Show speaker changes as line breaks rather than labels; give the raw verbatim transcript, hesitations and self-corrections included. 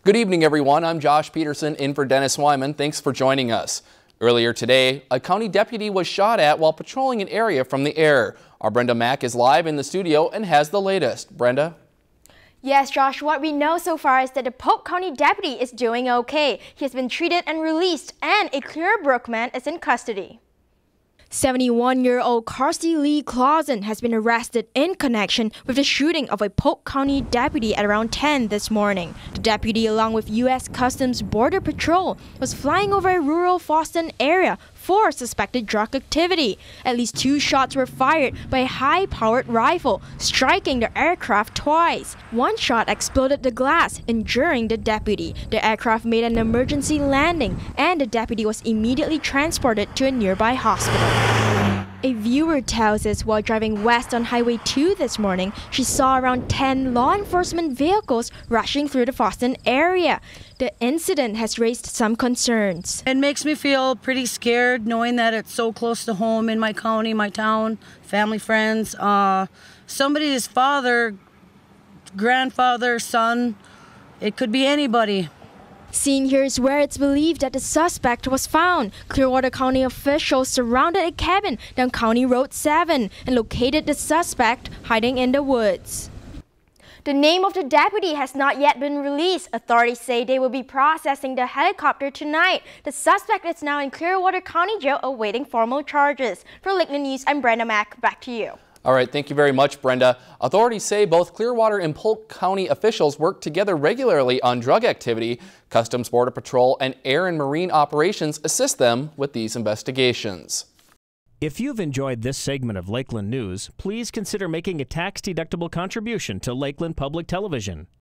Good evening, everyone. I'm Josh Peterson in for Dennis Wyman. Thanks for joining us. Earlier today, a county deputy was shot at while patrolling an area from the air. Our Brenda Mack is live in the studio and has the latest. Brenda?
Yes, Josh, what we know so far is that the Polk County deputy is doing okay. He has been treated and released, and a Clearbrook man is in custody. seventy-one-year-old Carsey Lee Clausen has been arrested in connection with the shooting of a Polk County deputy at around ten this morning. The deputy, along with U S Customs Border Patrol, was flying over a rural Boston area for suspected drug activity. At least two shots were fired by a high-powered rifle, striking the aircraft twice. One shot exploded the glass, injuring the deputy. The aircraft made an emergency landing, and the deputy was immediately transported to a nearby hospital. A viewer tells us while driving west on Highway two this morning, she saw around ten law enforcement vehicles rushing through the Boston area. The incident has raised some concerns.
It makes me feel pretty scared knowing that it's so close to home in my county, my town, family, friends. Uh, somebody's father, grandfather, son, it could be anybody.
Seen here is where it's believed that the suspect was found. Clearwater County officials surrounded a cabin down County Road seven and located the suspect hiding in the woods. The name of the deputy has not yet been released. Authorities say they will be processing the helicopter tonight. The suspect is now in Clearwater County Jail awaiting formal charges. For Lakeland News, I'm Brenda Mack. Back to you.
All right, thank you very much, Brenda. Authorities say both Clearwater and Polk County officials work together regularly on drug activity. Customs Border Patrol and Air and Marine Operations assist them with these investigations.
If you've enjoyed this segment of Lakeland News, please consider making a tax-deductible contribution to Lakeland Public Television.